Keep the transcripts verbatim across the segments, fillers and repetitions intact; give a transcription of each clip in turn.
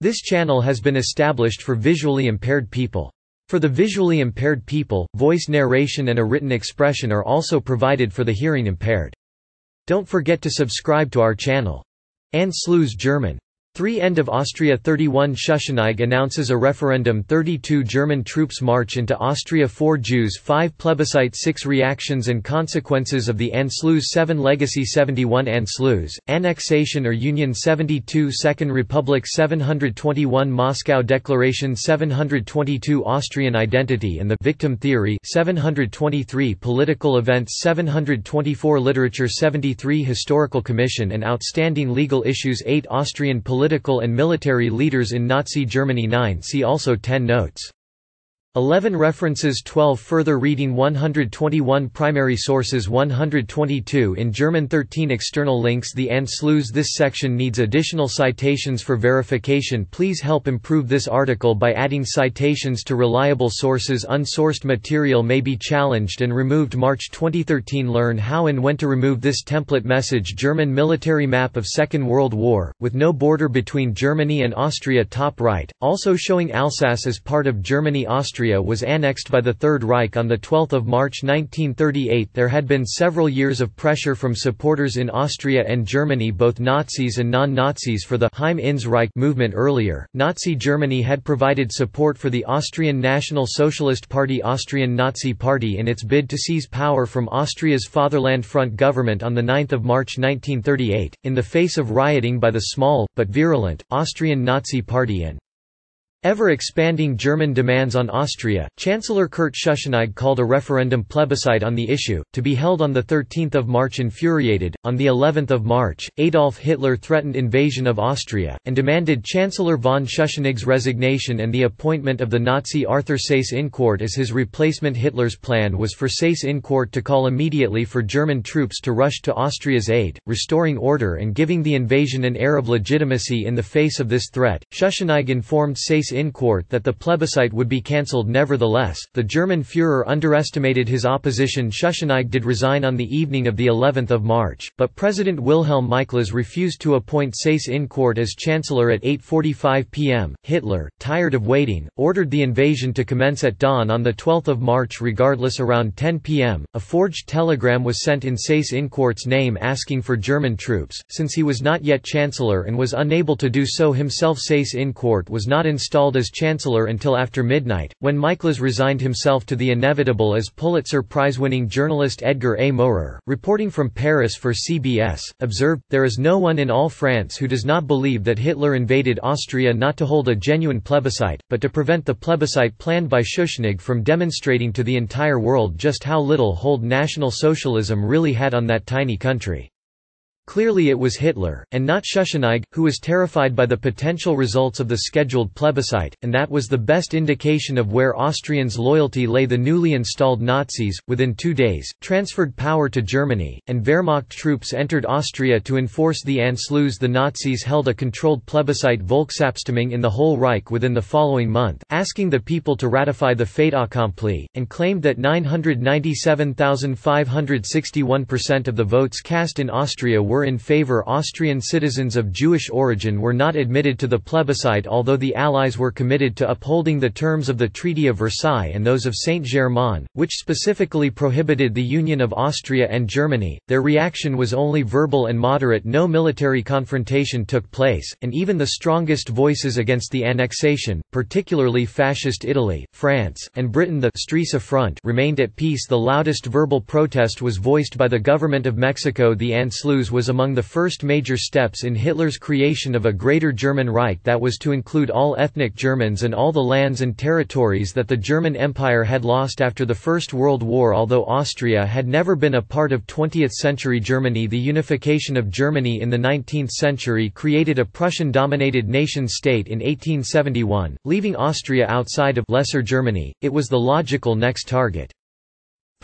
This channel has been established for visually impaired people. For the visually impaired people, voice narration and a written expression are also provided for the hearing impaired. Don't forget to subscribe to our channel. Anschluss German. three End of Austria thirty-one Schuschnigg announces a referendum thirty-two German troops march into Austria four Jews five Plebiscite six Reactions and consequences of the Anschluss seven Legacy seventy-one Anschluss, Annexation or Union seventy-two Second Republic seven hundred twenty-one Moscow Declaration seven hundred twenty-two Austrian Identity and the Victim Theory seven hundred twenty-three Political Events seven hundred twenty-four Literature seventy-three Historical Commission and Outstanding Legal Issues eight Austrian Political Political and military leaders in Nazi Germany nine See also ten Notes. eleven References twelve Further reading one hundred twenty-one Primary sources one hundred twenty-two in German thirteen External links The Anschluss This section needs additional citations for verification. Please help improve this article by adding citations to reliable sources. Unsourced material may be challenged and removed. March twenty thirteen Learn how and when to remove this template message. German military map of Second World War, with no border between Germany and Austria. Top right, also showing Alsace as part of Germany. Austria was annexed by the Third Reich on the twelfth of March nineteen thirty-eight. There had been several years of pressure from supporters in Austria and Germany, both Nazis and non-Nazis, for the Heim ins Reich movement. Earlier, Nazi Germany had provided support for the Austrian National Socialist Party, Austrian Nazi Party, in its bid to seize power from Austria's Fatherland Front government on the ninth of March nineteen thirty-eight, in the face of rioting by the small, but virulent, Austrian Nazi Party and ever-expanding German demands on Austria. Chancellor Kurt Schuschnigg called a referendum plebiscite on the issue, to be held on the thirteenth of March. Infuriated, on the eleventh of March, Adolf Hitler threatened invasion of Austria, and demanded Chancellor von Schuschnigg's resignation and the appointment of the Nazi Arthur Seyss-Inquart as his replacement. Hitler's plan was for Seyss-Inquart to call immediately for German troops to rush to Austria's aid, restoring order and giving the invasion an air of legitimacy. In the face of this threat, Schuschnigg informed Seyss Inquart that the plebiscite would be cancelled. Nevertheless, the German Führer underestimated his opposition. Schuschnigg did resign on the evening of the eleventh of March, but President Wilhelm Miklas refused to appoint Seyss-Inquart as chancellor at eight forty-five p m Hitler, tired of waiting, ordered the invasion to commence at dawn on the twelfth of March. Regardless, around ten p m, a forged telegram was sent in Seyss-Inquart's name asking for German troops. Since he was not yet chancellor and was unable to do so himself, Seyss-Inquart was not installed as chancellor until after midnight, when Miklas resigned himself to the inevitable. As Pulitzer Prize-winning journalist Edgar A. Moerer, reporting from Paris for C B S, observed, "There is no one in all France who does not believe that Hitler invaded Austria not to hold a genuine plebiscite, but to prevent the plebiscite planned by Schuschnigg from demonstrating to the entire world just how little hold National Socialism really had on that tiny country." Clearly it was Hitler, and not Schuschnigg, who was terrified by the potential results of the scheduled plebiscite, and that was the best indication of where Austrians' loyalty lay. The newly installed Nazis, within two days, transferred power to Germany, and Wehrmacht troops entered Austria to enforce the Anschluss. The Nazis held a controlled plebiscite Volksabstimmung in the whole Reich within the following month, asking the people to ratify the fait accompli, and claimed that nine hundred ninety-seven thousand five hundred sixty-one percent of the votes cast in Austria were were in favor. Austrian citizens of Jewish origin were not admitted to the plebiscite. Although the Allies were committed to upholding the terms of the Treaty of Versailles and those of Saint-Germain, which specifically prohibited the union of Austria and Germany, their reaction was only verbal and moderate. No military confrontation took place, and even the strongest voices against the annexation, particularly Fascist Italy, France, and Britain, the Stresa Front, remained at peace. The loudest verbal protest was voiced by the government of Mexico. The Anschluss was among the first major steps in Hitler's creation of a Greater German Reich that was to include all ethnic Germans and all the lands and territories that the German Empire had lost after the First World War. Although Austria had never been a part of twentieth century Germany, the unification of Germany in the nineteenth century created a Prussian-dominated nation-state in eighteen seventy-one, leaving Austria outside of Lesser Germany. It was the logical next target.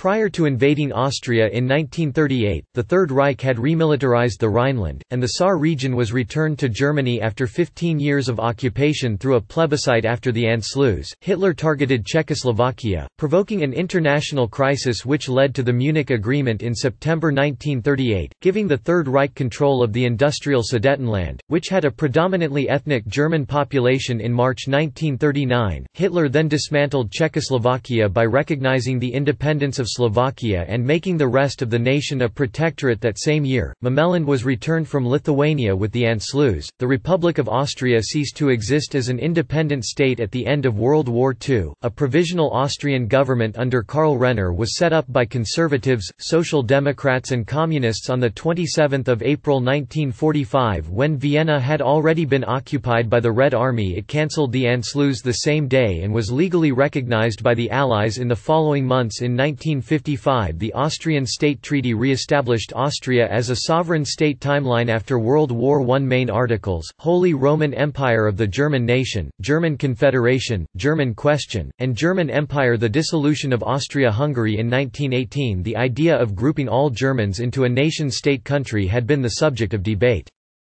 Prior to invading Austria in nineteen thirty-eight, the Third Reich had remilitarized the Rhineland, and the Saar region was returned to Germany after fifteen years of occupation through a plebiscite after the Anschluss. Hitler targeted Czechoslovakia, provoking an international crisis which led to the Munich Agreement in September nineteen thirty-eight, giving the Third Reich control of the industrial Sudetenland, which had a predominantly ethnic German population. In March nineteen thirty-nine, Hitler then dismantled Czechoslovakia by recognizing the independence of Slovakia and making the rest of the nation a protectorate. That same year, Memeland was returned from Lithuania with the Anschluss. The Republic of Austria ceased to exist as an independent state at the end of World War Two. A provisional Austrian government under Karl Renner was set up by conservatives, social democrats and communists on the twenty-seventh of April nineteen forty-five. When Vienna had already been occupied by the Red Army, it cancelled the Anschluss the same day and was legally recognized by the Allies in the following months. In nineteen fifty-five, the Austrian State Treaty re-established Austria as a sovereign state. Timeline after World War One. Main articles: Holy Roman Empire of the German Nation, German Confederation, German Question, and German Empire. The dissolution of Austria-Hungary in nineteen eighteen. The idea of grouping all Germans into a nation-state country had been the subject of debate.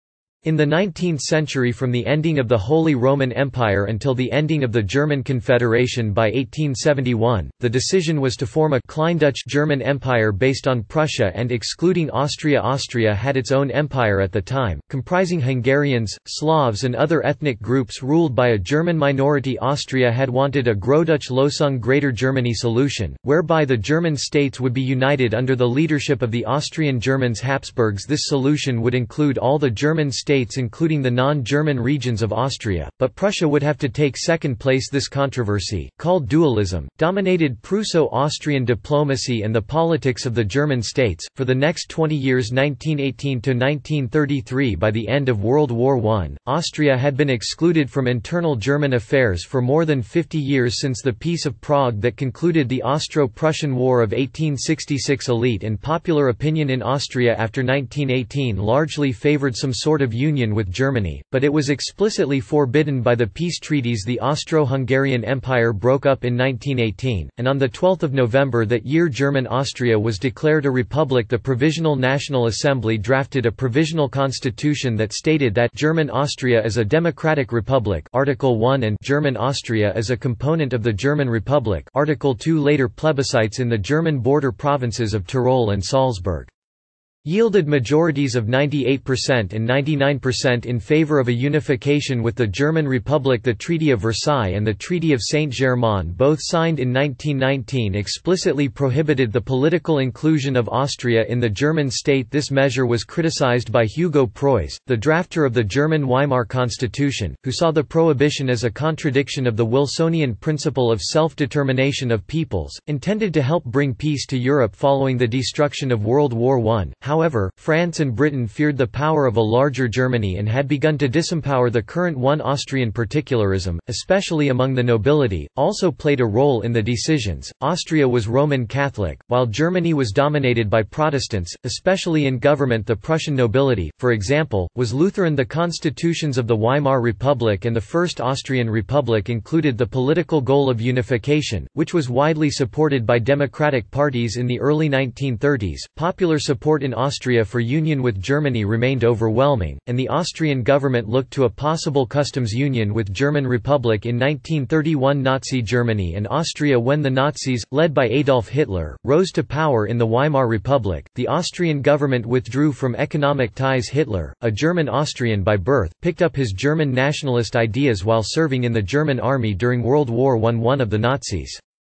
In the nineteenth century, from the ending of the Holy Roman Empire until the ending of the German Confederation by eighteen seventy-one, the decision was to form a Kleindeutsche German Empire based on Prussia and excluding Austria. Austria had its own empire at the time, comprising Hungarians, Slavs and other ethnic groups ruled by a German minority. Austria had wanted a Großdeutsche Lösung, Greater Germany solution, whereby the German states would be united under the leadership of the Austrian Germans Habsburgs. This solution would include all the German states including the non-German regions of Austria, but Prussia would have to take second place. This controversy, called dualism, dominated Prusso-Austrian diplomacy and the politics of the German states, for the next twenty years nineteen eighteen to nineteen thirty-three. By the end of World War One, Austria had been excluded from internal German affairs for more than fifty years since the Peace of Prague that concluded the Austro-Prussian War of eighteen sixty-six. Elite and popular opinion in Austria after nineteen eighteen largely favoured some sort of union with Germany, but it was explicitly forbidden by the peace treaties. The Austro-Hungarian Empire broke up in nineteen eighteen, and on the twelfth of November that year German Austria was declared a republic. The Provisional National Assembly drafted a provisional constitution that stated that German Austria is a democratic republic, Article one, and German Austria is a component of the German Republic, Article two. Later plebiscites in the German border provinces of Tyrol and Salzburg yielded majorities of ninety-eight percent and ninety-nine percent in favor of a unification with the German Republic. The Treaty of Versailles and the Treaty of Saint-Germain, both signed in nineteen nineteen, explicitly prohibited the political inclusion of Austria in the German state. This measure was criticized by Hugo Preuss, the drafter of the German Weimar Constitution, who saw the prohibition as a contradiction of the Wilsonian principle of self-determination of peoples, intended to help bring peace to Europe following the destruction of World War One. However, France and Britain feared the power of a larger Germany and had begun to disempower the current one. Austrian particularism, especially among the nobility, also played a role in the decisions. Austria was Roman Catholic, while Germany was dominated by Protestants, especially in government. The Prussian nobility, for example, was Lutheran. The constitutions of the Weimar Republic and the First Austrian Republic included the political goal of unification, which was widely supported by democratic parties. In the early nineteen thirties, popular support in Austria for union with Germany remained overwhelming, and the Austrian government looked to a possible customs union with German Republic in nineteen thirty-one. Nazi Germany and Austria. When the Nazis, led by Adolf Hitler, rose to power in the Weimar Republic, the Austrian government withdrew from economic ties. Hitler, a German Austrian by birth, picked up his German nationalist ideas while serving in the German army during World War One. One of the Nazis'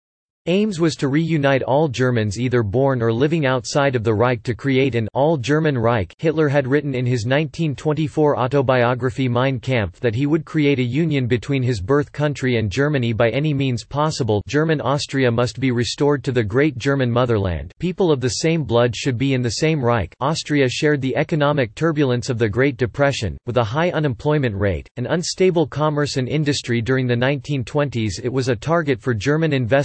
aims was to reunite all Germans either born or living outside of the Reich to create an all-German Reich. Hitler had written in his nineteen twenty-four autobiography Mein Kampf that he would create a union between his birth country and Germany by any means possible. German Austria must be restored to the great German motherland. People of the same blood should be in the same Reich. Austria shared the economic turbulence of the Great Depression, with a high unemployment rate, and unstable commerce and industry during the nineteen twenties. It was a target for German investment capital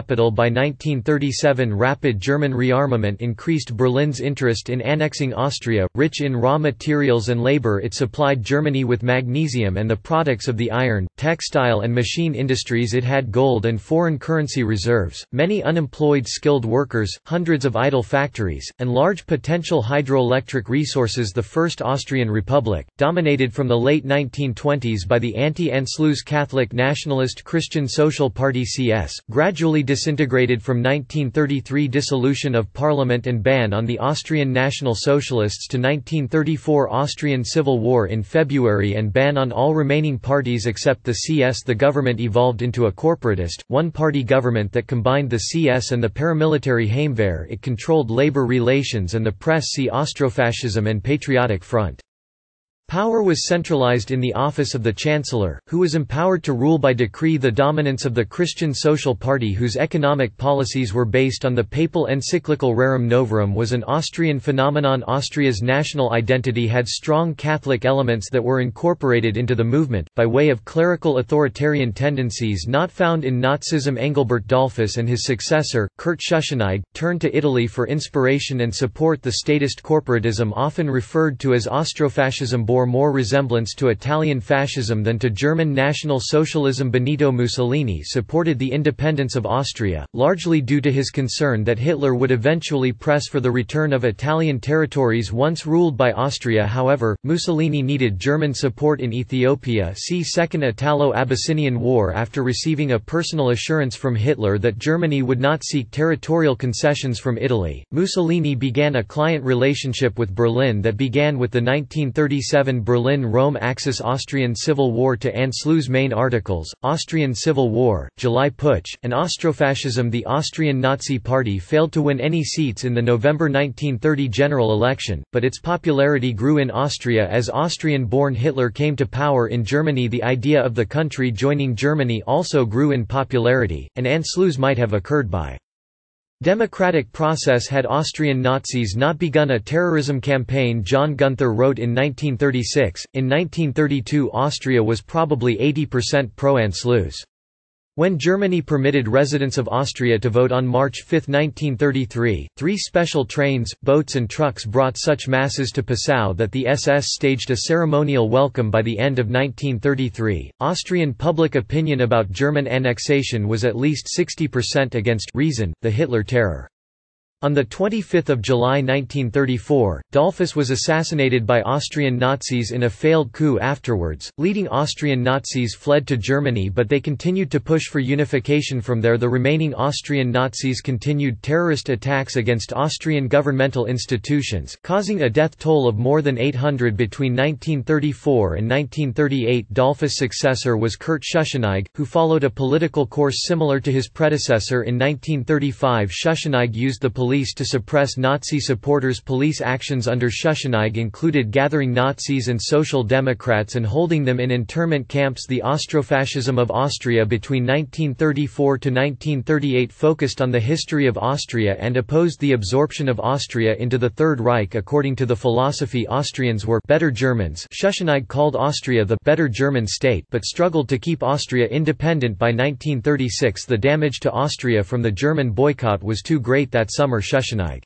capital by nineteen thirty-seven. Rapid German rearmament increased Berlin's interest in annexing Austria. Rich in raw materials and labor, it supplied Germany with magnesium and the products of the iron, textile and machine industries. It had gold and foreign currency reserves, many unemployed skilled workers, hundreds of idle factories, and large potential hydroelectric resources. The First Austrian Republic, dominated from the late nineteen twenties by the anti-Anschluss Catholic Nationalist Christian Social Party C S, gradually disintegrated from nineteen thirty-three dissolution of parliament and ban on the Austrian National Socialists to nineteen thirty-four Austrian Civil War in February and ban on all remaining parties except the C S. The government evolved into a corporatist, one-party government that combined the C S and the paramilitary Heimwehr. It controlled labor relations and the press. See Austrofascism and Patriotic Front. Power was centralized in the office of the Chancellor, who was empowered to rule by decree. The dominance of the Christian Social Party, whose economic policies were based on the papal encyclical Rerum Novarum, was an Austrian phenomenon. Austria's national identity had strong Catholic elements that were incorporated into the movement, by way of clerical authoritarian tendencies not found in Nazism. Engelbert Dollfuss and his successor, Kurt Schuschnigg, turned to Italy for inspiration and support. The statist corporatism, often referred to as Austrofascism, bore more resemblance to Italian fascism than to German National Socialism. Benito Mussolini supported the independence of Austria, largely due to his concern that Hitler would eventually press for the return of Italian territories once ruled by Austria. However, Mussolini needed German support in Ethiopia. See Second Italo-Abyssinian War. After receiving a personal assurance from Hitler that Germany would not seek territorial concessions from Italy, Mussolini began a client relationship with Berlin that began with the nineteen thirty-seven Berlin-Rome Axis. Austrian Civil War to Anschluss. Main articles: Austrian Civil War, July Putsch, and Austrofascism. The Austrian Nazi Party failed to win any seats in the November nineteen thirty general election, but its popularity grew in Austria as Austrian-born Hitler came to power in Germany. The idea of the country joining Germany also grew in popularity, and Anschluss might have occurred by democratic process had Austrian Nazis not begun a terrorism campaign. John Gunther wrote in nineteen thirty-six, in nineteen thirty-two Austria was probably eighty percent pro-Anschluss. When Germany permitted residents of Austria to vote on March fifth nineteen thirty-three, three special trains, boats and trucks brought such masses to Passau that the S S staged a ceremonial welcome. By the end of nineteen thirty-three, Austrian public opinion about German annexation was at least sixty percent against reason, the Hitler terror. On the twenty-fifth of July nineteen thirty-four, Dollfuss was assassinated by Austrian Nazis in a failed coup. Afterwards, leading Austrian Nazis fled to Germany, but they continued to push for unification from there. The remaining Austrian Nazis continued terrorist attacks against Austrian governmental institutions, causing a death toll of more than eight hundred between nineteen thirty-four and nineteen thirty-eight. Dollfuss' successor was Kurt Schuschnigg, who followed a political course similar to his predecessor. In nineteen thirty-five, Schuschnigg used the police to suppress Nazi supporters. Police actions under Schuschnigg included gathering Nazis and Social Democrats and holding them in internment camps. The Austrofascism of Austria between nineteen thirty-four to nineteen thirty-eight focused on the history of Austria and opposed the absorption of Austria into the Third Reich. According to the philosophy, Austrians were better Germans. Schuschnigg called Austria the better German state but struggled to keep Austria independent. By nineteen thirty-six, the damage to Austria from the German boycott was too great. That summer, Schuschnigg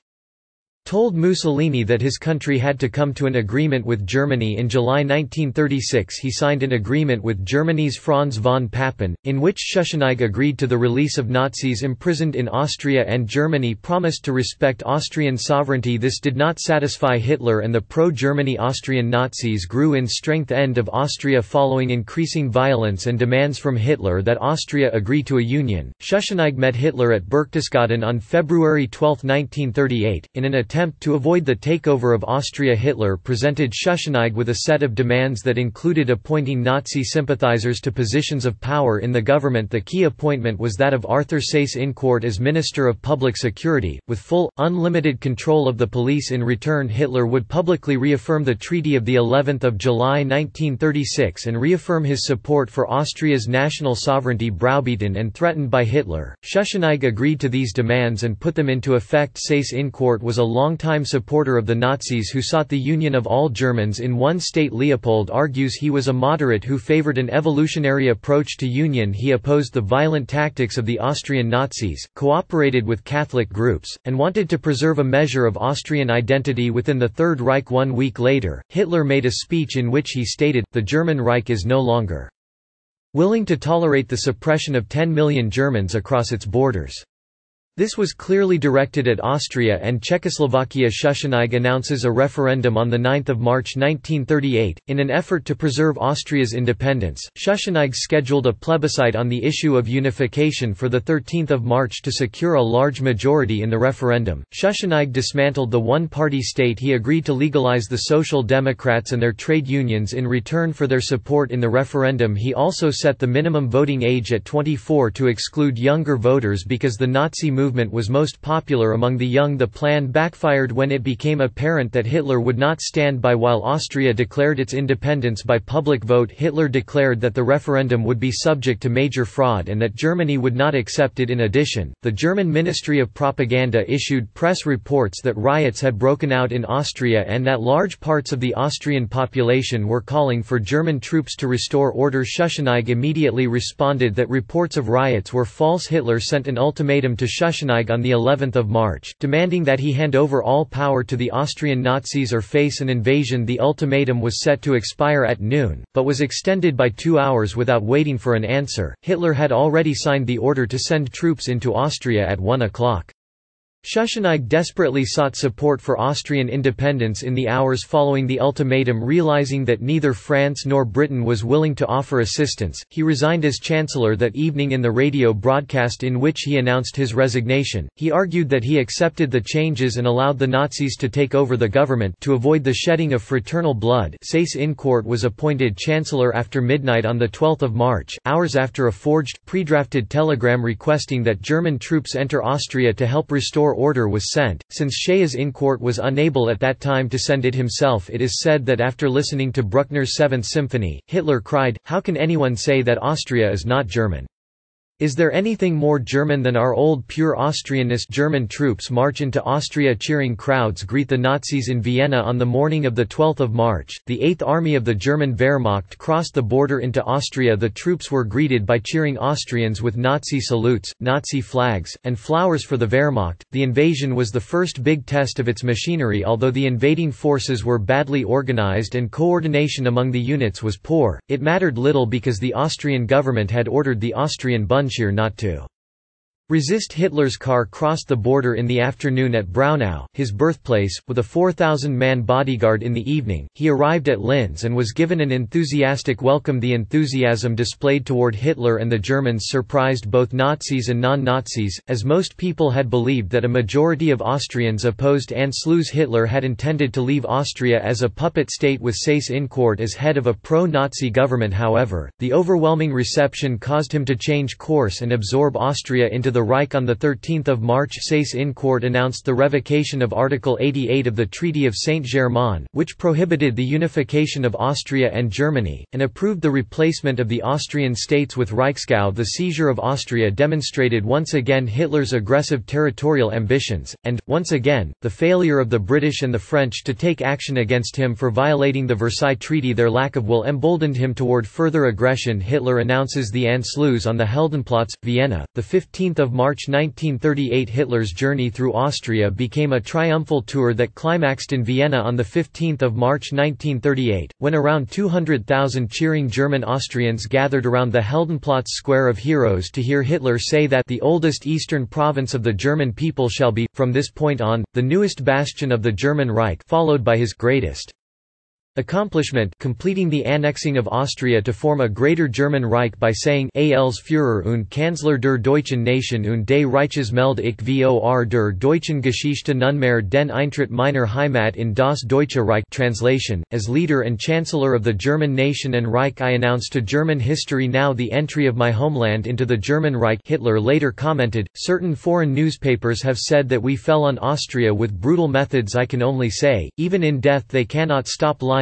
told Mussolini that his country had to come to an agreement with Germany. In July nineteen thirty-six he signed an agreement with Germany's Franz von Papen, in which Schuschnigg agreed to the release of Nazis imprisoned in Austria and Germany promised to respect Austrian sovereignty. This did not satisfy Hitler and the pro-Germany Austrian Nazis grew in strength. End of Austria. Following increasing violence and demands from Hitler that Austria agree to a union, Schuschnigg met Hitler at Berchtesgaden on February twelfth nineteen thirty-eight, in an attempt to avoid the takeover of Austria. Hitler presented Schuschnigg with a set of demands that included appointing Nazi sympathizers to positions of power in the government. The key appointment was that of Arthur Seyss-Inquart as Minister of Public Security, with full, unlimited control of the police. In return, Hitler would publicly reaffirm the Treaty of the eleventh of July nineteen thirty-six and reaffirm his support for Austria's national sovereignty. Browbeaten and threatened by Hitler, Schuschnigg agreed to these demands and put them into effect. Seyss-Inquart was a long longtime supporter of the Nazis who sought the union of all Germans in one state. Leopold argues he was a moderate who favored an evolutionary approach to union. He opposed the violent tactics of the Austrian Nazis, cooperated with Catholic groups, and wanted to preserve a measure of Austrian identity within the Third Reich. One week later, Hitler made a speech in which he stated, "The German Reich is no longer willing to tolerate the suppression of ten million Germans across its borders." This was clearly directed at Austria and Czechoslovakia. Schuschnigg announces a referendum on the ninth of March nineteen thirty-eight. In an effort to preserve Austria's independence, Schuschnigg scheduled a plebiscite on the issue of unification for the thirteenth of March to secure a large majority in the referendum. Schuschnigg dismantled the one-party state. He agreed to legalize the Social Democrats and their trade unions in return for their support in the referendum. He also set the minimum voting age at twenty-four to exclude younger voters because the Nazi movement movement was most popular among the young. The plan backfired when it became apparent that Hitler would not stand by while Austria declared its independence by public vote. Hitler declared that the referendum would be subject to major fraud and that Germany would not accept it. In addition, the German Ministry of Propaganda issued press reports that riots had broken out in Austria and that large parts of the Austrian population were calling for German troops to restore order. Schuschnigg immediately responded that reports of riots were false. Hitler sent an ultimatum to Schuschnigg on the eleventh of March, demanding that he hand over all power to the Austrian Nazis or face an invasion. The ultimatum was set to expire at noon, but was extended by two hours without waiting for an answer. Hitler had already signed the order to send troops into Austria at one o'clock. Schuschnigg desperately sought support for Austrian independence in the hours following the ultimatum. Realizing that neither France nor Britain was willing to offer assistance, he resigned as Chancellor that evening. In the radio broadcast in which he announced his resignation, he argued that he accepted the changes and allowed the Nazis to take over the government to avoid the shedding of fraternal blood. Seyss-Inquart was appointed Chancellor after midnight on the twelfth of March, hours after a forged, pre-drafted telegram requesting that German troops enter Austria to help restore order was sent. Since Seyss-Inquart was unable at that time to send it himself, it is said that after listening to Bruckner's Seventh Symphony, Hitler cried, "How can anyone say that Austria is not German? Is there anything more German than our old pure Austrianness?" German troops march into Austria. Cheering crowds greet the Nazis in Vienna. On the morning of the twelfth of March, the eighth Army of the German Wehrmacht crossed the border into Austria. The troops were greeted by cheering Austrians with Nazi salutes, Nazi flags, and flowers for the Wehrmacht. The invasion was the first big test of its machinery. Although the invading forces were badly organized and coordination among the units was poor, it mattered little because the Austrian government had ordered the Austrian Bundesheer not to resist. Hitler's car crossed the border in the afternoon at Braunau, his birthplace, with a four thousand man bodyguard. In the evening, he arrived at Linz and was given an enthusiastic welcome. The enthusiasm displayed toward Hitler and the Germans surprised both Nazis and non-Nazis, as most people had believed that a majority of Austrians opposed Anschluss. Hitler had intended to leave Austria as a puppet state with Seyss-Inquart as head of a pro-Nazi government. However, the overwhelming reception caused him to change course and absorb Austria into the The Reich. On the thirteenth of March, Seyss-Inquart announced the revocation of Article eighty-eight of the Treaty of Saint-Germain, which prohibited the unification of Austria and Germany, and approved the replacement of the Austrian states with Reichsgau. The seizure of Austria demonstrated once again Hitler's aggressive territorial ambitions, and, once again, the failure of the British and the French to take action against him for violating the Versailles Treaty. Their lack of will emboldened him toward further aggression. Hitler announces the Anschluss on the Heldenplatz, Vienna, the fifteenth of March nineteen thirty-eight. Hitler's journey through Austria became a triumphal tour that climaxed in Vienna on the fifteenth of March nineteen thirty-eight, when around two hundred thousand cheering German Austrians gathered around the Heldenplatz Square of Heroes to hear Hitler say that the oldest eastern province of the German people shall be, from this point on, the newest bastion of the German Reich, followed by his greatest accomplishment, completing the annexing of Austria to form a Greater German Reich by saying als Führer und Kanzler der deutschen Nation und des Reiches melde ich vor der deutschen Geschichte nunmehr den Eintritt meiner Heimat in das Deutsche Reich. Translation: as leader and chancellor of the German nation and Reich, I announce to German history now the entry of my homeland into the German Reich. Hitler later commented, certain foreign newspapers have said that we fell on Austria with brutal methods. I can only say, even in death they cannot stop lying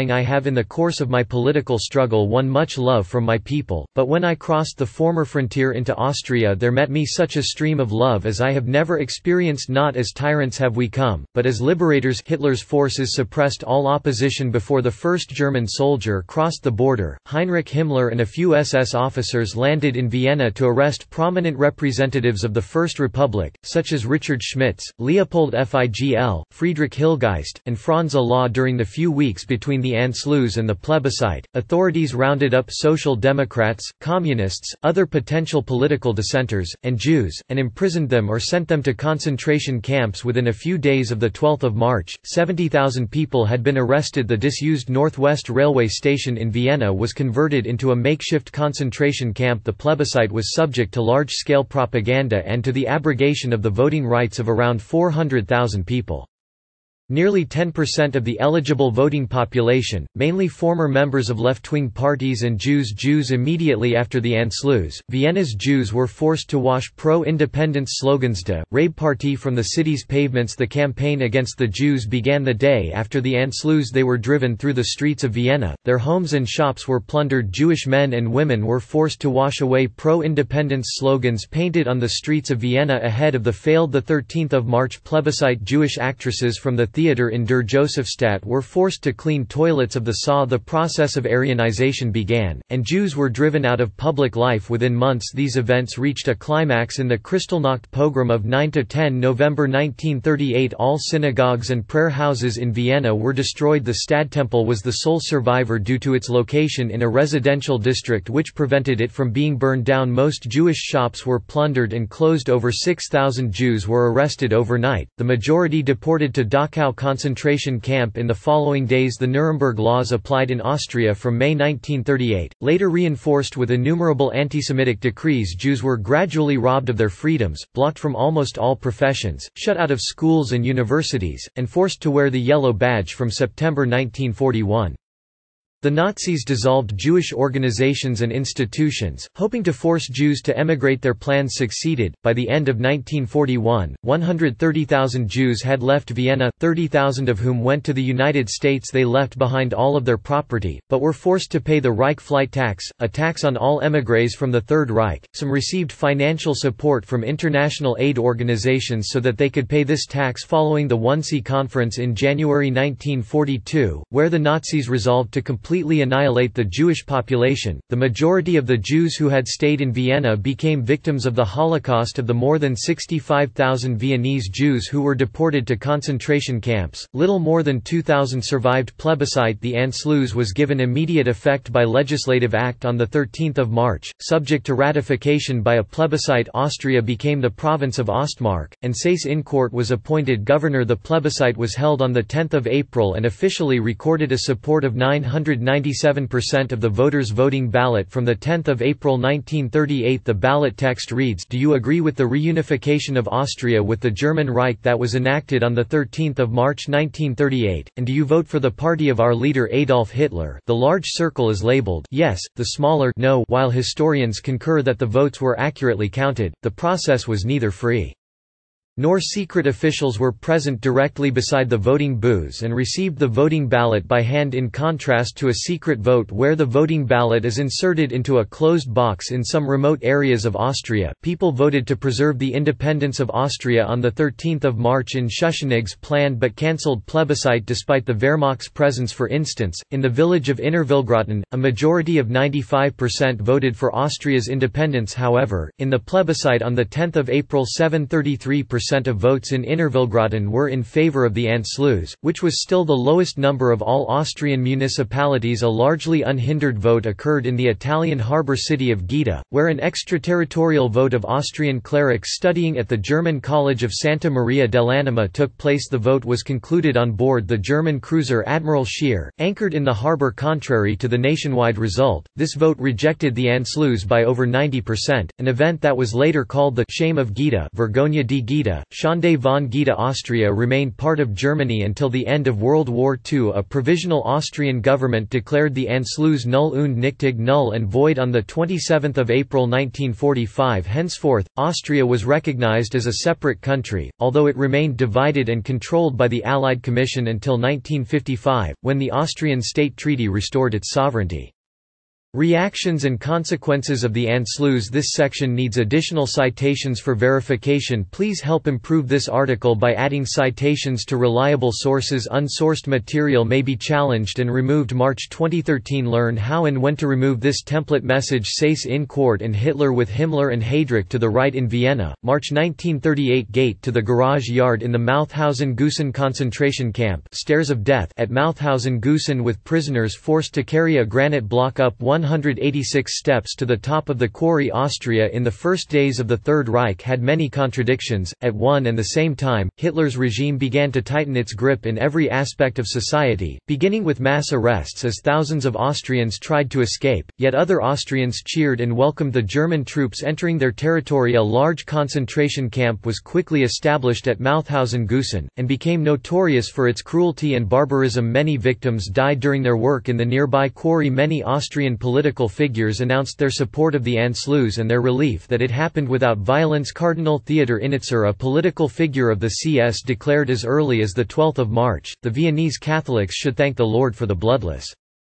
saying I have in the course of my political struggle won much love from my people, but when I crossed the former frontier into Austria there met me such a stream of love as I have never experienced. Not as tyrants have we come, but as liberators. Hitler's forces suppressed all opposition before the first German soldier crossed the border. Heinrich Himmler and a few S S officers landed in Vienna to arrest prominent representatives of the First Republic, such as Richard Schmitz, Leopold Figl, Friedrich Hilgeist, and Franz Law. During the few weeks between the Anschluss and the plebiscite, authorities rounded up Social Democrats, Communists, other potential political dissenters, and Jews, and imprisoned them or sent them to concentration camps. Within a few days of the twelfth of March, seventy thousand people had been arrested. The disused Northwest Railway station in Vienna was converted into a makeshift concentration camp. The plebiscite was subject to large-scale propaganda and to the abrogation of the voting rights of around four hundred thousand people. Nearly ten percent of the eligible voting population, mainly former members of left-wing parties and Jews. Jews immediately after the Anschluss, Vienna's Jews were forced to wash pro-independence slogans de Rabe Party from the city's pavements. The campaign against the Jews began the day after the Anschluss. They were driven through the streets of Vienna, their homes and shops were plundered. Jewish men and women were forced to wash away pro-independence slogans painted on the streets of Vienna ahead of the failed the thirteenth of March plebiscite. Jewish actresses from the theatre in Der Josephstadt were forced to clean toilets of the Saw. The process of Aryanization began, and Jews were driven out of public life within months. These events reached a climax in the Kristallnacht pogrom of nine to ten November nineteen thirty-eight. All synagogues and prayer houses in Vienna were destroyed. The Stadttempel was the sole survivor due to its location in a residential district which prevented it from being burned down. Most Jewish shops were plundered and closed. Over six thousand Jews were arrested overnight, the majority deported to Dachau concentration camp in the following days. The Nuremberg laws applied in Austria from May nineteen thirty-eight, later reinforced with innumerable anti-Semitic decrees. Jews were gradually robbed of their freedoms, blocked from almost all professions, shut out of schools and universities, and forced to wear the yellow badge from September nineteen forty-one. The Nazis dissolved Jewish organizations and institutions, hoping to force Jews to emigrate. Their plans succeeded. By the end of nineteen forty-one, one hundred thirty thousand Jews had left Vienna, thirty thousand of whom went to the United States. They left behind all of their property, but were forced to pay the Reich flight tax, a tax on all émigrés from the Third Reich. Some received financial support from international aid organizations so that they could pay this tax. Following the Wannsee Conference in January nineteen forty-two, where the Nazis resolved to complete completely annihilate the Jewish population, the majority of the Jews who had stayed in Vienna became victims of the Holocaust. Of the more than sixty-five thousand Viennese Jews who were deported to concentration camps, little more than two thousand survived plebiscite. The Anschluss was given immediate effect by legislative act on the thirteenth of March, subject to ratification by a plebiscite. Austria became the province of Ostmark, and Seyss-Inquart was appointed governor. The plebiscite was held on the tenth of April and officially recorded a support of nine hundred ninety-seven percent of the voters' voting ballot. From the tenth of April nineteen thirty-eight, the ballot text reads, "Do you agree with the reunification of Austria with the German Reich that was enacted on the thirteenth of March nineteen thirty-eight, and do you vote for the party of our leader Adolf Hitler?" The large circle is labeled yes, the smaller no. While historians concur that the votes were accurately counted, the process was neither free nor secret. Officials were present directly beside the voting booths and received the voting ballot by hand, in contrast to a secret vote where the voting ballot is inserted into a closed box. In some remote areas of Austria, people voted to preserve the independence of Austria on the thirteenth of March in Schuschnigg's planned but cancelled plebiscite despite the Wehrmacht's presence. For instance, in the village of Innervillgraten, a majority of ninety-five percent voted for Austria's independence. However, in the plebiscite on the tenth of April, seven point three three percent of votes in Innervillgraten were in favor of the Anschluss, which was still the lowest number of all Austrian municipalities. A largely unhindered vote occurred in the Italian harbour city of Gaeta, where an extraterritorial vote of Austrian clerics studying at the German College of Santa Maria dell'Anima took place. The vote was concluded on board the German cruiser Admiral Scheer, anchored in the harbour. Contrary to the nationwide result, this vote rejected the Anschluss by over ninety percent, an event that was later called the «Shame of Gaeta» Vergogna di Gaeta. Austria, Schande von Goethe. Austria remained part of Germany until the end of World War Two. A provisional Austrian government declared the Anschluss null und nichtig, null and void, on the twenty-seventh of April nineteen forty-five. Henceforth, Austria was recognized as a separate country, although it remained divided and controlled by the Allied Commission until nineteen fifty-five, when the Austrian State Treaty restored its sovereignty. Reactions and consequences of the Anschluss. This section needs additional citations for verification. Please help improve this article by adding citations to reliable sources. Unsourced material may be challenged and removed. March twenty thirteen. Learn how and when to remove this template message. Seyss in court and Hitler with Himmler and Heydrich to the right in Vienna. March nineteen thirty-eight. Gate to the garage yard in the Mauthausen-Gusen concentration camp. Stairs of death at Mauthausen-Gusen, with prisoners forced to carry a granite block up one hundred eighty-six steps to the top of the quarry. Austria in the first days of the Third Reich had many contradictions. At one and the same time, Hitler's regime began to tighten its grip in every aspect of society, beginning with mass arrests as thousands of Austrians tried to escape, yet other Austrians cheered and welcomed the German troops entering their territory. A large concentration camp was quickly established at Mauthausen-Gusen, and became notorious for its cruelty and barbarism. Many victims died during their work in the nearby quarry. Many Austrian political figures announced their support of the Anschluss and their relief that it happened without violence. Cardinal Theodor Innitzer, a political figure of the C S, declared as early as the twelfth of March, the Viennese Catholics should thank the Lord for the bloodless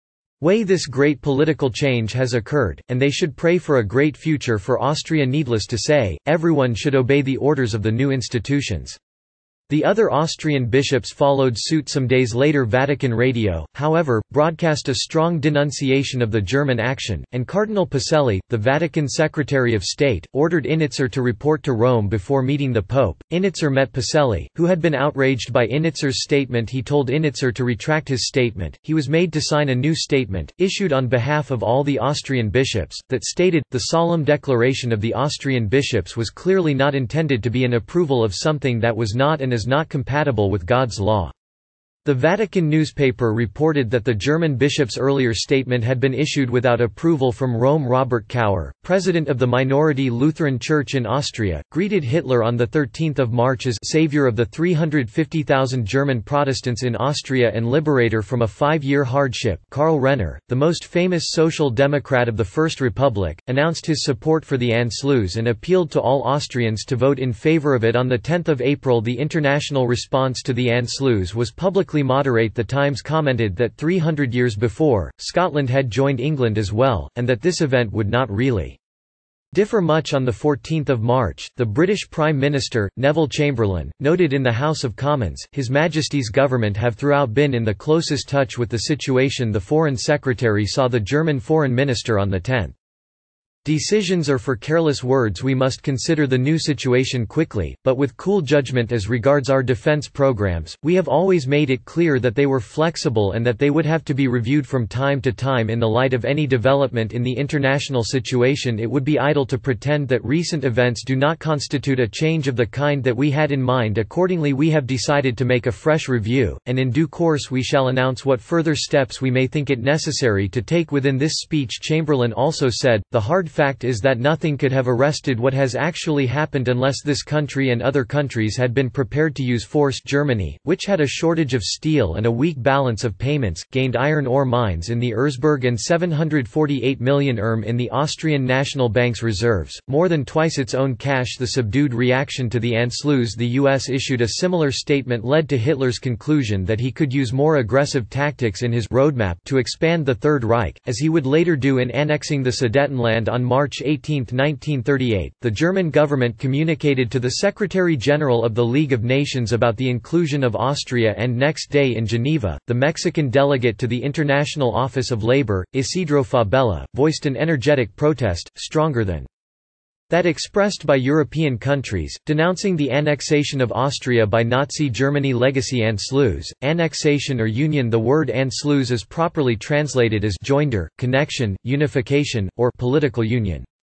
way this great political change has occurred, and they should pray for a great future for Austria. Needless to say, everyone should obey the orders of the new institutions. The other Austrian bishops followed suit some days later. Vatican Radio, however, broadcast a strong denunciation of the German action, and Cardinal Pacelli, the Vatican Secretary of State, ordered Innitzer to report to Rome before meeting the Pope. Innitzer met Pacelli, who had been outraged by Initzer's statement. He told Innitzer to retract his statement. He was made to sign a new statement, issued on behalf of all the Austrian bishops, that stated, "The solemn declaration of the Austrian bishops was clearly not intended to be an approval of something that was not and is not compatible with God's law." The Vatican newspaper reported that the German bishop's earlier statement had been issued without approval from Rome. Robert Kauer, president of the minority Lutheran Church in Austria, greeted Hitler on the thirteenth of March as savior of the three hundred fifty thousand German Protestants in Austria and liberator from a five-year hardship. Karl Renner, the most famous social democrat of the First Republic, announced his support for the Anschluss and appealed to all Austrians to vote in favor of it. On the tenth of April, the international response to the Anschluss was publicly moderate. The Times commented that three hundred years before, Scotland had joined England as well, and that this event would not really differ much. On the fourteenth of March, the British Prime Minister, Neville Chamberlain, noted in the House of Commons, His Majesty's government have throughout been in the closest touch with the situation. The Foreign Secretary saw the German Foreign Minister on the tenth. Decisions are for careless words. We must consider the new situation quickly, but with cool judgment. As regards our defense programs, we have always made it clear that they were flexible and that they would have to be reviewed from time to time in the light of any development in the international situation. It would be idle to pretend that recent events do not constitute a change of the kind that we had in mind. Accordingly, we have decided to make a fresh review, and in due course we shall announce what further steps we may think it necessary to take. Within this speech, Chamberlain also said, "The hard fact is that nothing could have arrested what has actually happened unless this country and other countries had been prepared to use force." Germany, which had a shortage of steel and a weak balance of payments, gained iron ore mines in the Erzberg and seven hundred forty-eight million erm in the Austrian National Bank's reserves, more than twice its own cash. The subdued reaction to the Anschluss. The U S issued a similar statement led to Hitler's conclusion that he could use more aggressive tactics in his roadmap to expand the Third Reich, as he would later do in annexing the Sudetenland. On March eighteenth nineteen thirty-eight, the German government communicated to the Secretary-General of the League of Nations about the inclusion of Austria, and next day in Geneva, the Mexican delegate to the International Office of Labor, Isidro Fabella, voiced an energetic protest, stronger than that expressed by European countries, denouncing the annexation of Austria by Nazi Germany. Legacy Anschluss, annexation or union. The word Anschluss is properly translated as joinder, connection, unification, or political union.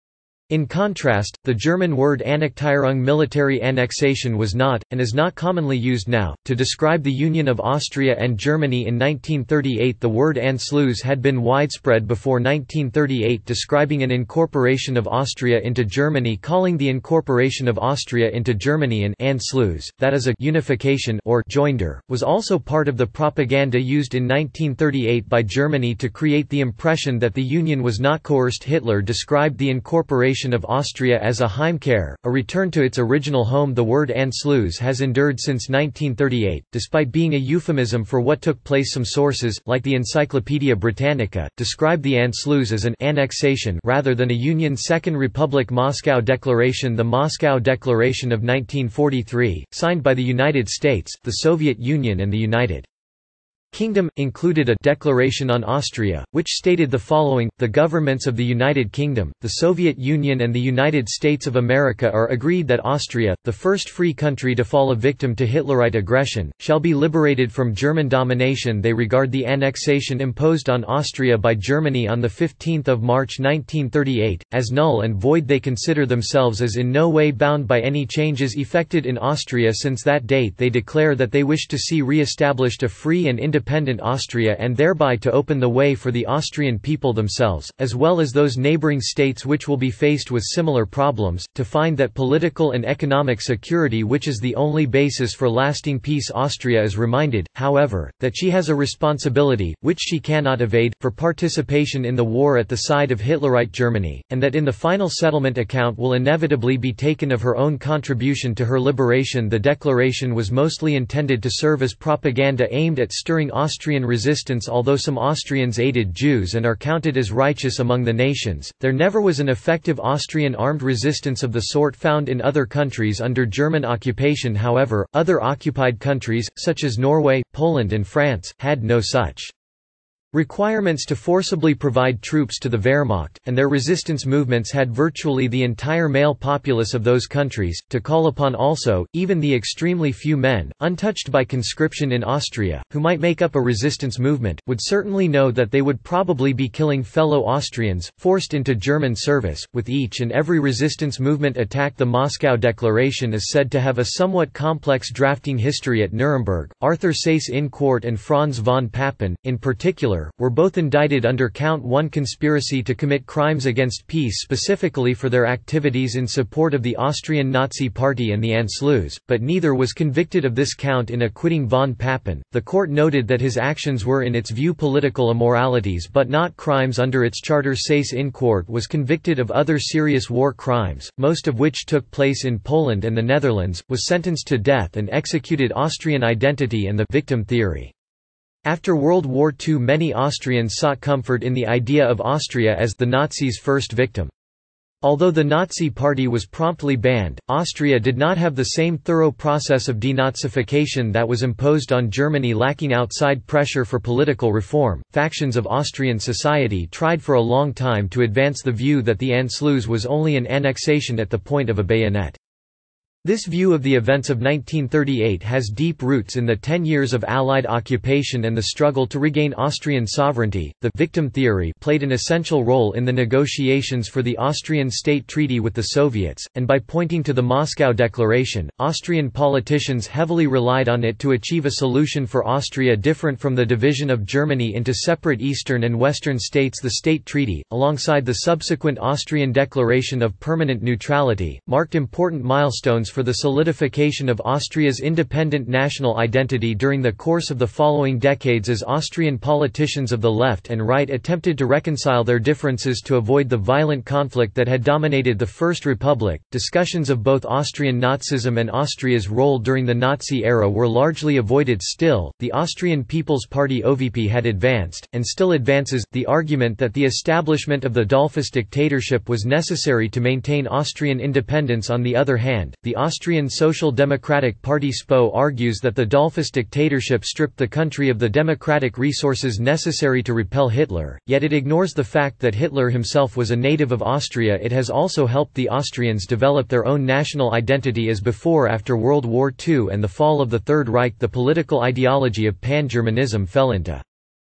In contrast, the German word Annektierung military annexation was not, and is not commonly used now, to describe the union of Austria and Germany in nineteen thirty-eight. The word Anschluss had been widespread before nineteen thirty-eight, describing an incorporation of Austria into Germany, calling the incorporation of Austria into Germany an Anschluss, that is a unification or joinder, was also part of the propaganda used in nineteen thirty-eight by Germany to create the impression that the union was not coerced. Hitler described the incorporation of Austria as a Heimkehr, a return to its original home. The word Anschluss has endured since nineteen thirty-eight, despite being a euphemism for what took place. Some sources, like the Encyclopaedia Britannica, describe the Anschluss as an annexation rather than a union. Second Republic Moscow Declaration. The Moscow Declaration of nineteen forty-three, signed by the United States, the Soviet Union and the United Kingdom, included a Declaration on Austria, which stated the following: the governments of the United Kingdom, the Soviet Union and the United States of America are agreed that Austria, the first free country to fall a victim to Hitlerite aggression, shall be liberated from German domination. They regard the annexation imposed on Austria by Germany on the fifteenth of March nineteen thirty-eight, as null and void. They consider themselves as in no way bound by any changes effected in Austria since that date. They declare that they wish to see re-established a free and independent independent Austria and thereby to open the way for the Austrian people themselves, as well as those neighbouring states which will be faced with similar problems, to find that political and economic security which is the only basis for lasting peace. Austria is reminded, however, that she has a responsibility, which she cannot evade, for participation in the war at the side of Hitlerite Germany, and that in the final settlement account will inevitably be taken of her own contribution to her liberation. The declaration was mostly intended to serve as propaganda aimed at stirring Austrian resistance. Although some Austrians aided Jews and are counted as righteous among the nations, there never was an effective Austrian armed resistance of the sort found in other countries under German occupation. However, other occupied countries, such as Norway, Poland and France, had no such requirements to forcibly provide troops to the Wehrmacht, and their resistance movements had virtually the entire male populace of those countries, to call upon also, even the extremely few men, untouched by conscription in Austria, who might make up a resistance movement, would certainly know that they would probably be killing fellow Austrians, forced into German service, with each and every resistance movement attacked. The Moscow Declaration is said to have a somewhat complex drafting history. At Nuremberg, Arthur Seyss-Inquart and Franz von Papen, in particular, were both indicted under Count one conspiracy to commit crimes against peace, specifically for their activities in support of the Austrian Nazi Party and the Anschluss, but neither was convicted of this count. In acquitting von Papen, the court noted that his actions were in its view political immoralities but not crimes under its charter. Seyss-Inquart was convicted of other serious war crimes, most of which took place in Poland and the Netherlands, was sentenced to death and executed. Austrian identity and the victim theory. After World War Two, many Austrians sought comfort in the idea of Austria as the Nazis' first victim. Although the Nazi Party was promptly banned, Austria did not have the same thorough process of denazification that was imposed on Germany. Lacking outside pressure for political reform, factions of Austrian society tried for a long time to advance the view that the Anschluss was only an annexation at the point of a bayonet. This view of the events of nineteen thirty-eight has deep roots in the ten years of Allied occupation and the struggle to regain Austrian sovereignty. The victim theory played an essential role in the negotiations for the Austrian state treaty with the Soviets, and by pointing to the Moscow Declaration, Austrian politicians heavily relied on it to achieve a solution for Austria different from the division of Germany into separate eastern and western states. The state treaty, alongside the subsequent Austrian Declaration of Permanent Neutrality, marked important milestones for the solidification of Austria's independent national identity. During the course of the following decades, as Austrian politicians of the left and right attempted to reconcile their differences to avoid the violent conflict that had dominated the First Republic, discussions of both Austrian Nazism and Austria's role during the Nazi era were largely avoided. Still, the Austrian People's Party O V P had advanced, and still advances, the argument that the establishment of the Dollfuss dictatorship was necessary to maintain Austrian independence. On the other hand, the Austrian Social Democratic Party S P O argues that the Dollfuss dictatorship stripped the country of the democratic resources necessary to repel Hitler, yet it ignores the fact that Hitler himself was a native of Austria. It has also helped the Austrians develop their own national identity as before. After World War Two and the fall of the Third Reich, the political ideology of pan-Germanism fell into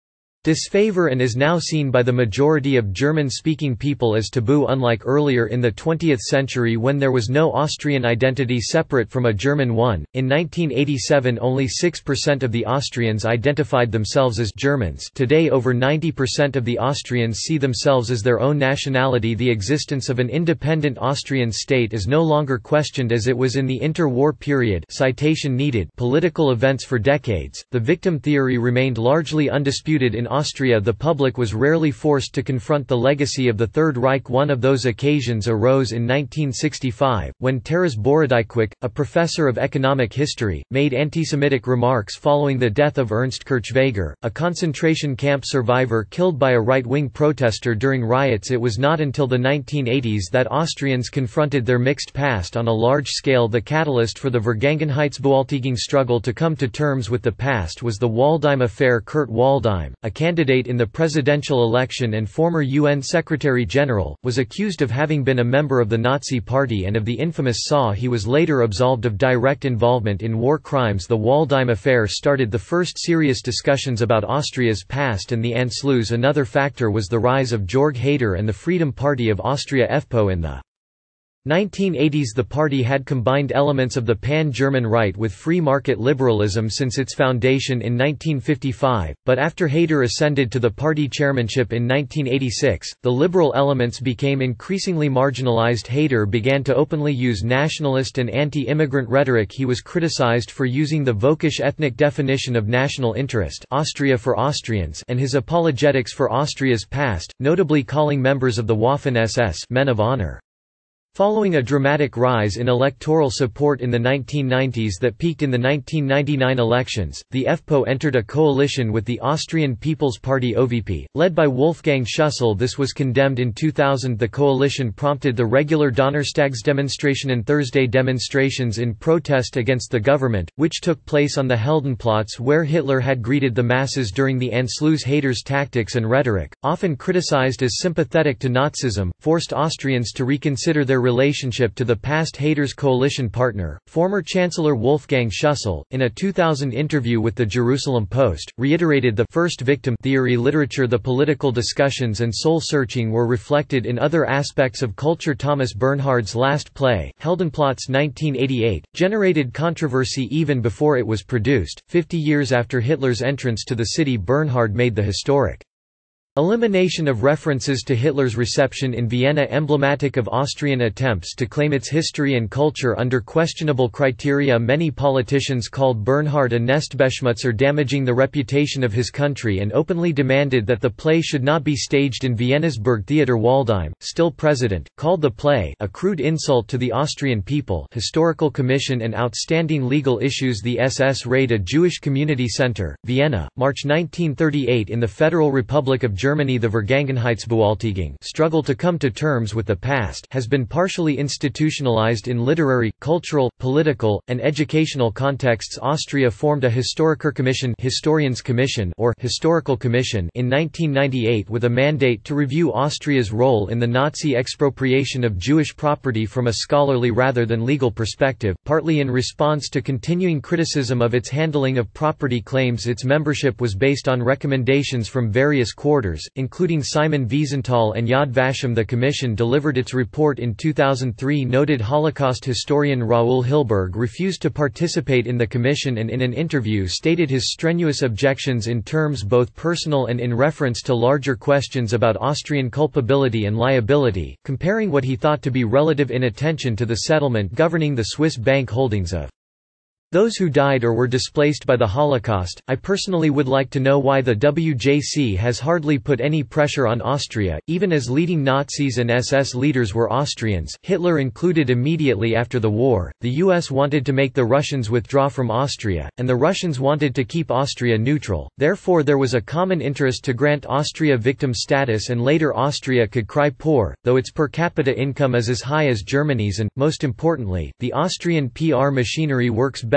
disfavor and is now seen by the majority of German-speaking people as taboo, unlike earlier in the twentieth century when there was no Austrian identity separate from a German one. In nineteen eighty-seven only six percent of the Austrians identified themselves as Germans. Today over ninety percent of the Austrians see themselves as their own nationality. The existence of an independent Austrian state is no longer questioned as it was in the interwar period. Citation needed. Political events for decades. The victim theory remained largely undisputed in Austria. The public was rarely forced to confront the legacy of the Third Reich. One of those occasions arose in nineteen sixty-five, when Taras Borodajczyk, a professor of economic history, made anti-Semitic remarks following the death of Ernst Kirchweger, a concentration camp survivor killed by a right-wing protester during riots. It was not until the nineteen eighties that Austrians confronted their mixed past on a large scale. The catalyst for the Vergangenheitsbewältigung struggle to come to terms with the past was the Waldheim affair. Kurt Waldheim, a candidate in the presidential election and former U N Secretary-General, was accused of having been a member of the Nazi Party and of the infamous S A. He was later absolved of direct involvement in war crimes. The Waldheim affair started the first serious discussions about Austria's past and the Anschluss. Another factor was the rise of Jörg Haider and the Freedom Party of Austria F P O in the nineteen eighties. The party had combined elements of the pan-German right with free market liberalism since its foundation in nineteen fifty-five, but after Haider ascended to the party chairmanship in nineteen eighty-six, the liberal elements became increasingly marginalized. Haider began to openly use nationalist and anti-immigrant rhetoric. He was criticized for using the Völkisch ethnic definition of national interest, Austria for Austrians, and his apologetics for Austria's past, notably calling members of the Waffen S S men of honor. Following a dramatic rise in electoral support in the nineteen nineties that peaked in the nineteen ninety-nine elections, the F P O entered a coalition with the Austrian People's Party O V P, led by Wolfgang Schüssel. This was condemned in two thousand. The coalition prompted the regular Donnerstagsdemonstration and Thursday demonstrations in protest against the government, which took place on the Heldenplatz where Hitler had greeted the masses during the Anschluss. Haider's tactics and rhetoric, often criticized as sympathetic to Nazism, forced Austrians to reconsider their relationship to the past. Haider's coalition partner, former Chancellor Wolfgang Schüssel, in a two thousand interview with the Jerusalem Post, reiterated the first victim theory literature. The political discussions and soul-searching were reflected in other aspects of culture. Thomas Bernhard's last play, Heldenplatz nineteen eighty-eight, generated controversy even before it was produced. Fifty years after Hitler's entrance to the city, Bernhard made the historic elimination of references to Hitler's reception in Vienna, emblematic of Austrian attempts to claim its history and culture under questionable criteria. Many politicians called Bernhard a Nestbeschmutzer, damaging the reputation of his country, and openly demanded that the play should not be staged in Vienna's Burgtheater. Waldheim, still president, called the play a crude insult to the Austrian people. Historical Commission and Outstanding Legal Issues. The S S raid a Jewish community center, Vienna, March nineteen thirty-eight. In the Federal Republic of Germany, Germany, the Vergangenheitsbewältigung struggle to come to terms with the past has been partially institutionalized in literary, cultural, political, and educational contexts. Austria formed a Historiker Commission, Historians Commission or Historical Commission in nineteen ninety-eight with a mandate to review Austria's role in the Nazi expropriation of Jewish property from a scholarly rather than legal perspective, partly in response to continuing criticism of its handling of property claims. Its membership was based on recommendations from various quarters, including Simon Wiesenthal and Yad Vashem. The commission delivered its report in two thousand three. Noted Holocaust historian Raoul Hilberg refused to participate in the commission and in an interview stated his strenuous objections in terms both personal and in reference to larger questions about Austrian culpability and liability, comparing what he thought to be relative inattention to the settlement governing the Swiss bank holdings of those who died or were displaced by the Holocaust. I personally would like to know why the W J C has hardly put any pressure on Austria, even as leading Nazis and S S leaders were Austrians, Hitler included. Immediately after the war, the U S wanted to make the Russians withdraw from Austria, and the Russians wanted to keep Austria neutral. Therefore there was a common interest to grant Austria victim status, and later Austria could cry poor, though its per capita income is as high as Germany's, and, most importantly, the Austrian P R machinery works better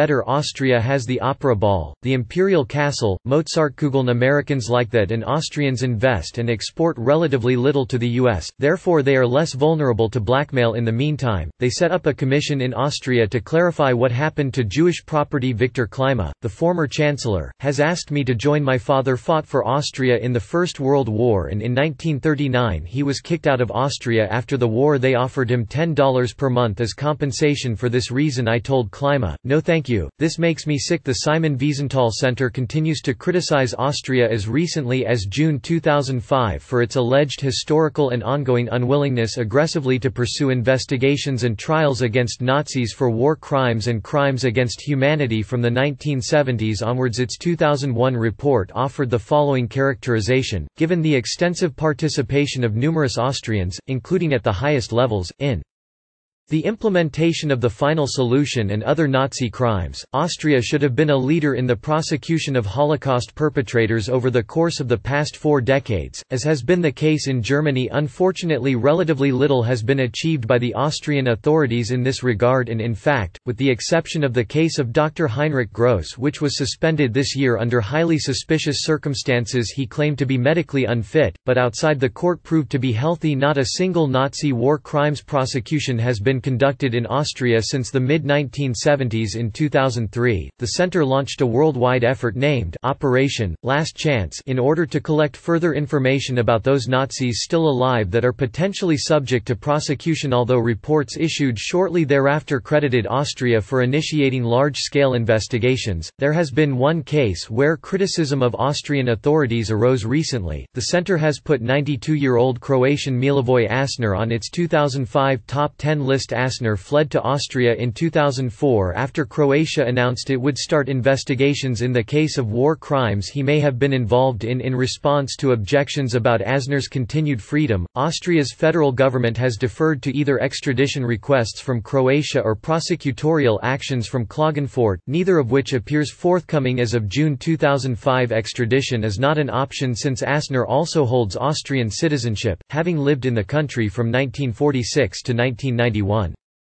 better. Austria has the Opera Ball, the Imperial Castle, Mozartkugeln. Americans like that, and Austrians invest and export relatively little to the U S, therefore they are less vulnerable to blackmail. In the meantime, they set up a commission in Austria to clarify what happened to Jewish property. Viktor Klima, the former chancellor, has asked me to join. My father fought for Austria in the First World War, and in nineteen thirty-nine he was kicked out of Austria after the war. They offered him ten dollars per month as compensation for this reason. I told Klima, no thank you, this makes me sick. The Simon Wiesenthal Center continues to criticize Austria as recently as June two thousand five for its alleged historical and ongoing unwillingness aggressively to pursue investigations and trials against Nazis for war crimes and crimes against humanity from the nineteen seventies onwards. Its two thousand one report offered the following characterization: given the extensive participation of numerous Austrians, including at the highest levels, in the implementation of the final solution and other Nazi crimes, Austria should have been a leader in the prosecution of Holocaust perpetrators over the course of the past four decades, as has been the case in Germany. Unfortunately, relatively little has been achieved by the Austrian authorities in this regard, and in fact, with the exception of the case of Doctor Heinrich Gross, which was suspended this year under highly suspicious circumstances, he claimed to be medically unfit, but outside the court proved to be healthy. Not a single Nazi war crimes prosecution has been conducted in Austria since the mid nineteen seventies. In two thousand three, the center launched a worldwide effort named Operation Last Chance in order to collect further information about those Nazis still alive that are potentially subject to prosecution, although reports issued shortly thereafter credited Austria for initiating large-scale investigations. There has been one case where criticism of Austrian authorities arose recently. The center has put ninety-two-year-old Croatian Milivoj Asner on its two thousand five top ten list. Asner fled to Austria in two thousand four after Croatia announced it would start investigations in the case of war crimes he may have been involved in. In response to objections about Asner's continued freedom, Austria's federal government has deferred to either extradition requests from Croatia or prosecutorial actions from Klagenfurt, neither of which appears forthcoming as of June two thousand five. Extradition is not an option since Asner also holds Austrian citizenship, having lived in the country from nineteen forty-six to nineteen ninety-one.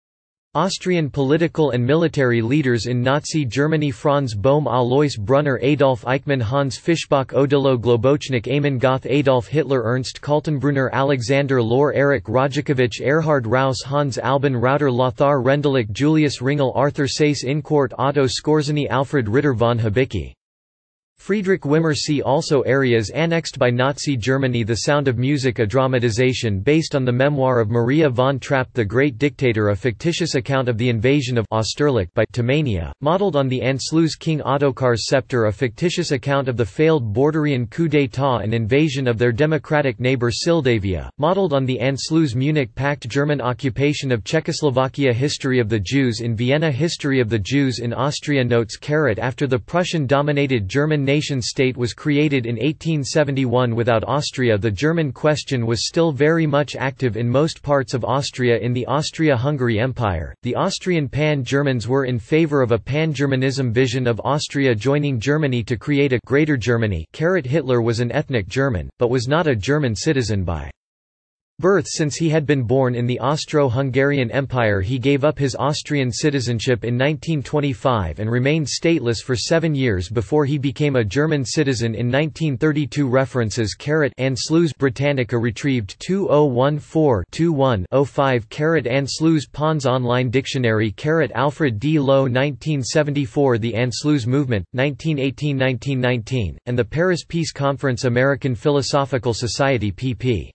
Austrian political and military leaders in Nazi Germany: Franz Bohm, Alois Brunner, Adolf Eichmann, Hans Fischbach, Odilo Globocnik, Amon Goth, Adolf Hitler, Ernst Kaltenbrunner, Alexander Lohr, Erich Rajakovic, Erhard Raus, Hans Alban Rauter, Lothar Rendulic, Julius Ringel, Arthur Seyss Incourt, Otto Skorzeny, Alfred Ritter von Habicki, Friedrich Wimmer. See also areas annexed by Nazi Germany. The Sound of Music, a dramatization based on the memoir of Maria von Trapp, The Great Dictator, a fictitious account of the invasion of Austerlitz by Tumania, modeled on the Anschluss King Ottokar's scepter, a fictitious account of the failed Borderian coup d'état and invasion of their democratic neighbor Sildavia, modeled on the Anschluss-Munich Pact, German occupation of Czechoslovakia, history of the Jews in Vienna, history of the Jews in Austria. Notes: after the Prussian-dominated German nation-state was created in eighteen seventy-one without Austria, the German question was still very much active in most parts of Austria. In the Austria-Hungary Empire, the Austrian pan-Germans were in favor of a pan-Germanism vision of Austria joining Germany to create a Greater Germany. Hitler was an ethnic German, but was not a German citizen by birth. Since he had been born in the Austro-Hungarian Empire, he gave up his Austrian citizenship in nineteen twenty-five and remained stateless for seven years before he became a German citizen in nineteen thirty-two. References: Anschluss Britannica retrieved two thousand fourteen twenty-one oh five. Anschluss Pons Online Dictionary. Alfred D. Lowe, nineteen seventy-four. The Anschluss Movement, nineteen eighteen to nineteen nineteen, and the Paris Peace Conference. American Philosophical Society, pp.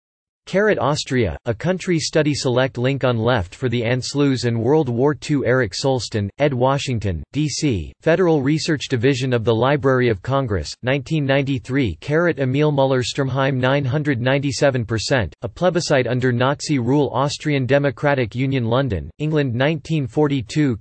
Austria, a country study. Select link on left for the Anschluss and World War Two. Eric Solston, ed. Washington, D C, Federal Research Division of the Library of Congress, nineteen ninety-three. Emil Müller, Sturmheim, nine hundred ninety-seven percent, a plebiscite under Nazi rule. Austrian Democratic Union, London, England, nineteen forty-two.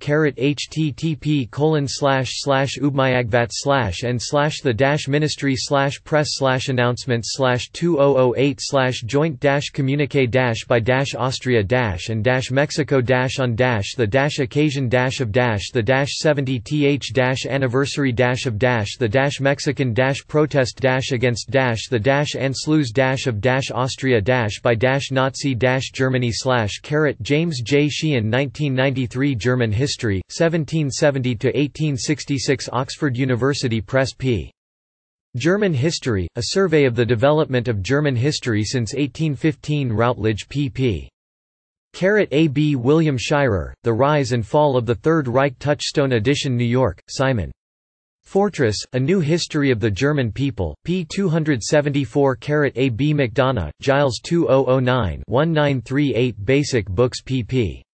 http colon slash slash ubmayagvat slash and slash the dash ministry slash press slash announcements slash two thousand eight slash joint communique by Austria and Mexico on the occasion of the seventieth anniversary of the Mexican protest against the Anschluss of Austria by Nazi Germany slash James J. Sheehan nineteen ninety-three German History, seventeen seventy to eighteen sixty-six Oxford University Press p. German History, a survey of the development of German history since eighteen fifteen Routledge pp. A B William Shirer, The Rise and Fall of the Third Reich Touchstone edition New York, Simon. Fortress, A New History of the German People, p. two seventy-four. A B McDonough, Giles two thousand nine, nineteen thirty-eight Basic Books pp.